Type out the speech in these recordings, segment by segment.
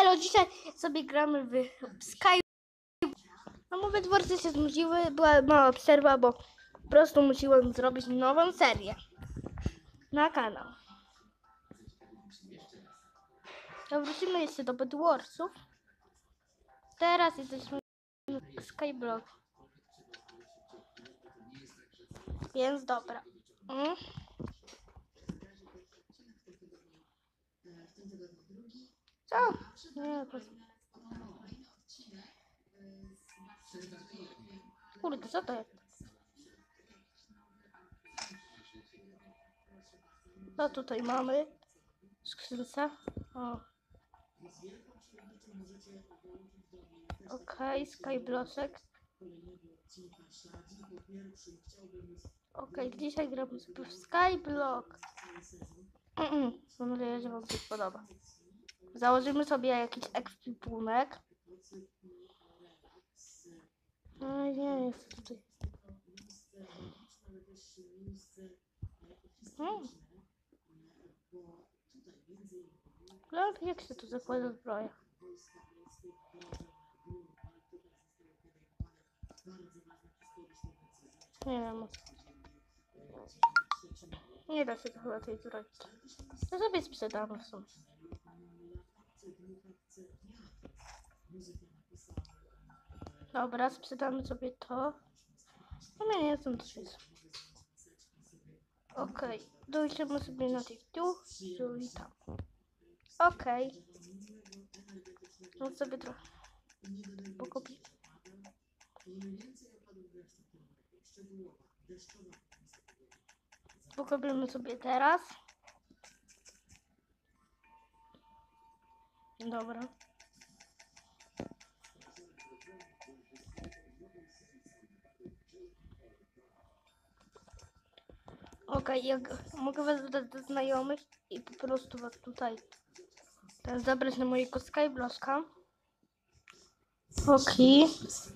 Elo, dzisiaj sobie gramy w Sky. No mówię, dworce się znudziły, była mała przerwa, bo po prostu musiałem zrobić nową serię na kanał. To wrócimy jeszcze do Bedwarsów. Teraz jesteśmy w Skyblock. Więc dobra. Co? Nie, to... Kurde, co to jest? Co tutaj mamy? Skrzynce. O. Okej, Skybloczek. Okej, dzisiaj gramy sobie w Skyblock. Mam nadzieję, że wam się podoba. Założymy sobie jakiś ekwipunek. No nie, jest tutaj. No, jak się tu zakłada zbroja? Nie wiem. Nie da się to chyba tej zrobić. To sobie sprzedamy w sumie. Dobra, sprzedamy sobie to. No nie jestem to jest. Okej, dojdziemy sobie na tych tu i tam. Okej. No sobie trochę pokupię. Pokupimy sobie teraz. Dobra. Okej, jak mogę was dodać do znajomych i po prostu was tutaj zabrać na mojego Skybloczka. Okej.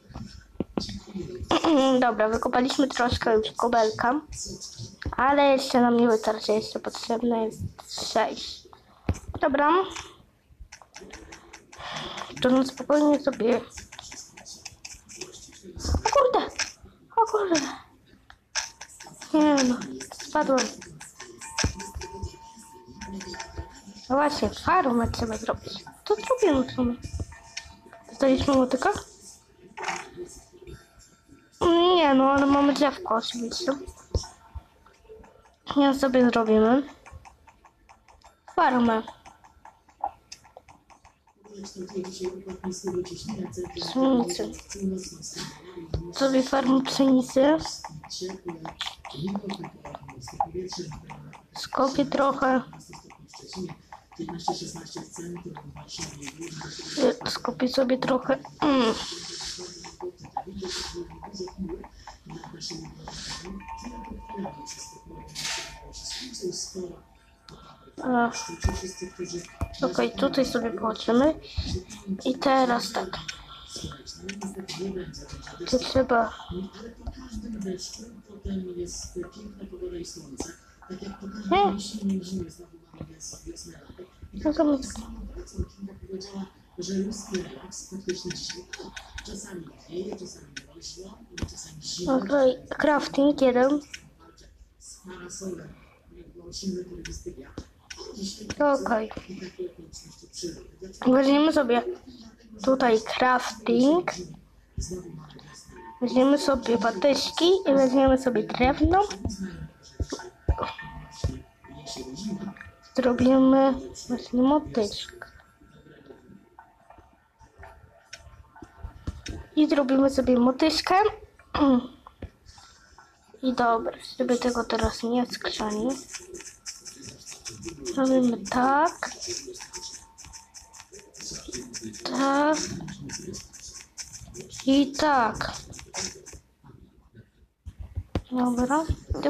Dobra, wykopaliśmy troszkę już kobelka, ale jeszcze nam nie wystarczy, jeszcze potrzebne jest 6. Dobra. To spokojnie sobie... O kurde! Nie no, spadłem. No właśnie, farmę trzeba zrobić. To zrobimy w sumie. Dostaliśmy motyka? Nie no, ale mamy drzewko oczywiście. Ja sobie zrobimy farmę. Pszenicy. Sobie farmę pszenicy. Skopię trochę. Skopię sobie trochę. Okej, tutaj sobie położymy. I teraz tak. To trzeba... No to okej, crafting 1. Okej. Weźmiemy sobie tutaj crafting. Weźmiemy sobie patyszki i weźmiemy sobie drewno. Zrobimy właśnie motyczkę. I zrobimy sobie motyczkę. I dobra, żeby tego teraz nie skrzani. Robimy tak. Tak. I tak. Dobra.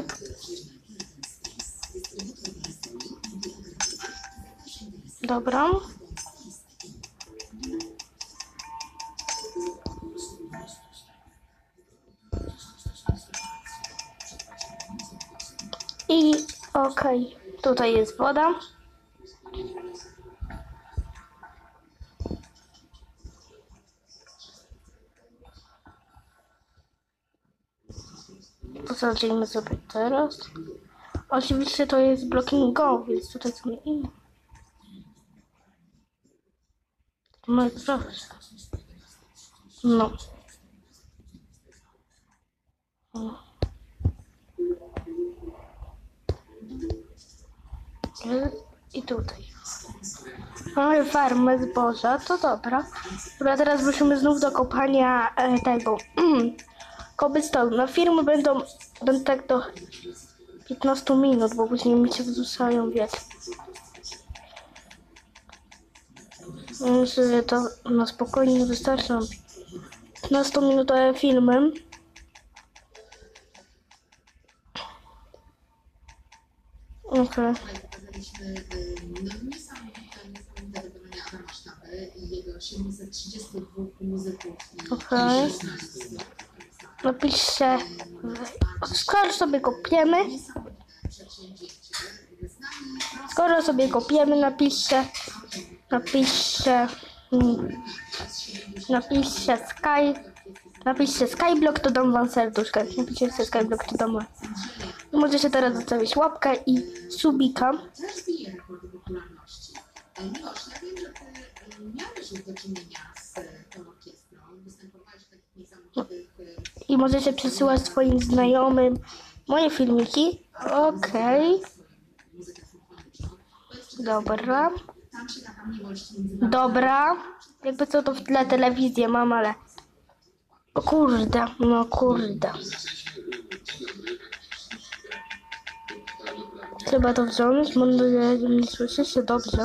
Dobra. I okej, tutaj jest woda. Posadzimy sobie teraz. Oczywiście to jest Blocking Go, więc tutaj są inne. No proszę. No. I tutaj. Mamy farmę zboża, to dobra. Dobra, teraz wrócimy znów do kopania tego cobblestone. Na firmy będą tak do 15 minut, bo później mi się wrzucają wiek. Myślę, że to na spokojnie wystarczy. 15-minutowe filmy. Okej. Pokazaliśmy niesamowite wykonania Adama Sztabę i jego 732 muzyków. Okej. Napiszcie. Skoro sobie kopiemy. Skoro sobie kopiemy, napiszcie Skyblock, to dam wam serduszkę. Napiszcie Skyblock, to dam wam. Możecie teraz zostawić łapkę i subika. Też bije rekordy popularności. Miłosz, ja wiem, że ty miałeś już do czynienia z tą orkiestrą. Występowałeś w takich niesamowitych... I możecie przesyłać swoim znajomym moje filmiki. Okej. Dobra. Dobra. Jakby co, to w tle telewizję mam, ale... O kurde, no kurde. Trzeba to wziąć, mam nadzieję, że mnie słyszycie dobrze.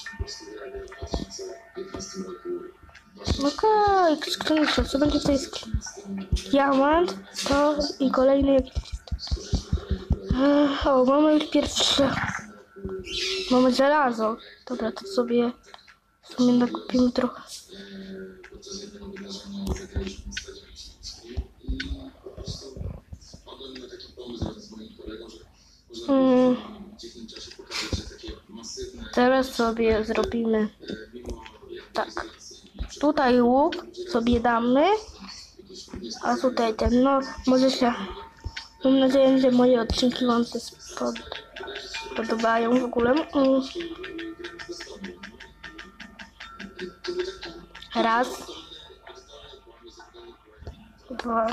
Okej, skrzynka, co będzie w tej diamant, to i kolejny jakiś... O, mamy już pierwsze... Mamy żelazo. Dobra, to sobie nakupimy trochę. Teraz sobie zrobimy tak. Tutaj łuk sobie damy, a tutaj ten, no może się, mam nadzieję, że moje odcinki wam się podobają w ogóle. Raz. Dwa.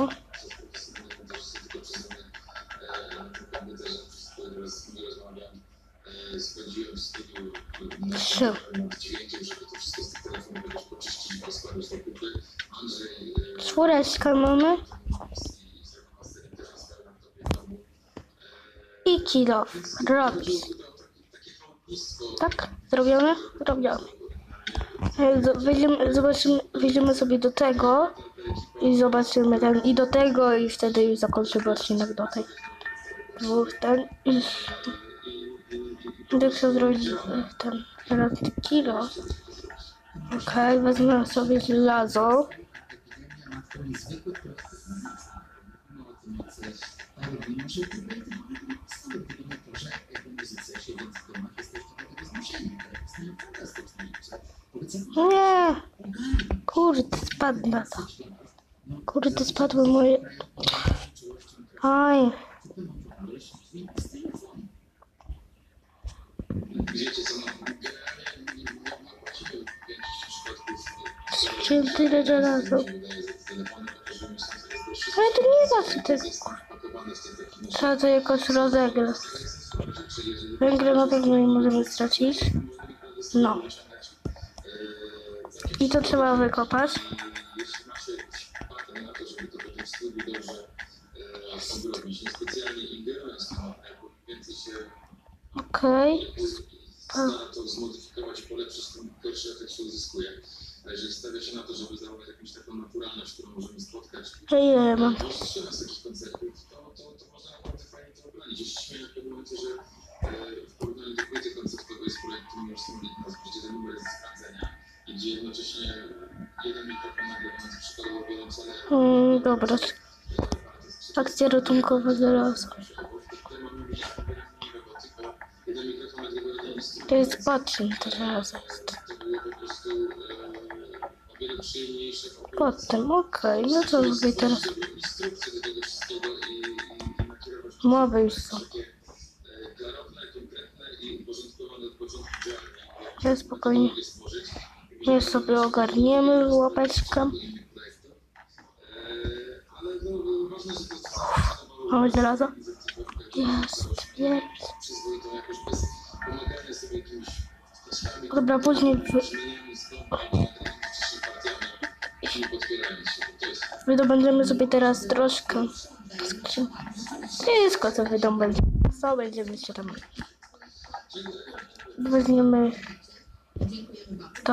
Trzy. Czwóreczkę mamy. I kilo. Robić. Tak? Zrobione? Robione. Wyjdziemy sobie do tego i zobaczymy ten i do tego i wtedy już zakończymy odcinek do tej dwóch ten i jak się zrobić ten teraz kilo. Okej, wezmę sobie żelazo. Nie! Kurde, spadł na to. Kurde, spadły moje... Aj. Chciałem tyle żelaza. Ale to nie da się tego. Trzeba to jakoś rozegrać. Węgla na pewno nie możemy stracić. No. I to trzeba wykopać. Okej. To zmodyfikować, polepszyć, ten gorszy efekt się uzyskuje. A jeżeli stawia się na to, żeby zachować jakąś taką naturalność, którą możemy spotkać, Ile mam? z takich koncertów, to można naprawdę fajnie to obronić. Jeszcze śmieję na pewnym momencie, że w porównaniu do płyty koncertowej z projektem już są gdzie ten numer jest do sprawdzenia i gdzie jednocześnie jeden mikrofon nagrywający przykładowo wioloncele. Dobra. Akcja ratunkowa zaraz. To jest patrzyn teraz jest. Potem, okej, no to robię teraz. Mowy już są. takie klarowne, konkretne i uporządkowane od początku działania. Ja spokojnie. Je stworzyć. My sobie ogarniemy łapeczkę. Ale no, ważne, że to Mamy żelazo. Jest. przyzwoitą jakoś bez pomagania sobie jakimiś wsteczkami, Dobra, później zmieniami stopni, wcześniej partiami i podpierając się. To jest wydobędziemy sobie teraz troszkę. Wszystko co wydobędziemy. Co będziemy się tam. Weźmiemy to.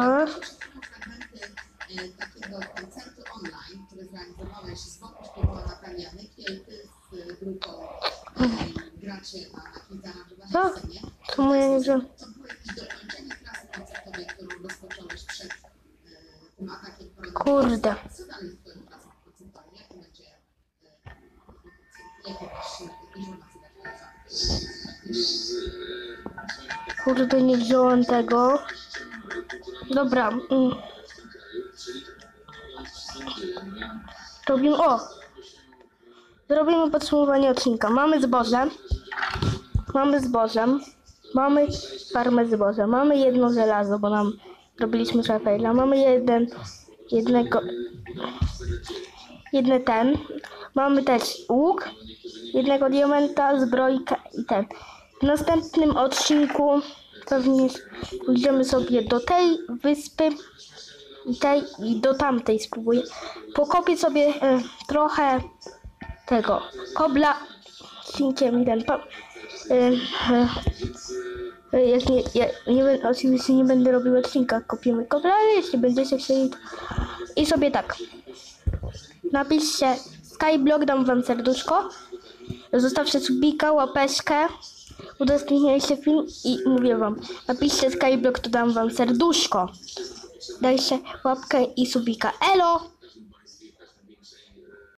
Takiego koncertu online, który zrealizowałeś z boku szkoły Nataliany, kiedy ty z grupą gracie na kilka Co? na scenie. Czemu ja nie wziąłem? To było jakieś dokończenie klasy koncertowej, którą rozpocząłeś przed tym atakiem koronawirusem. Kurde. Co dalej z twoją klasą koncertową? Jak będzie, jakie masz informacje na ten temat? Kurde, nie wziąłem tego. Dobra. Robimy. O! Zrobimy podsumowanie odcinka. Mamy zboże. Mamy zboże. Mamy farmę zboża. Mamy jedno żelazo, bo nam robiliśmy szafejla. Mamy jedne ten. Mamy też łuk, jednego diamenta, zbrojkę i ten. W następnym odcinku pewnie pójdziemy sobie do tej wyspy i tej i do tamtej spróbuję. Pokopię sobie trochę tego kobla cinkiem i ten oczywiście nie będę robił odcinka, kopiemy kobla, ale jeśli będziecie chcieli i sobie tak napiszcie Skyblock, dam wam serduszko, zostawcie subika, łapeczkę, udostępniajcie film i mówię wam, napiszcie Skyblock, to dam wam serduszko, dajcie łapkę i subika. Elo!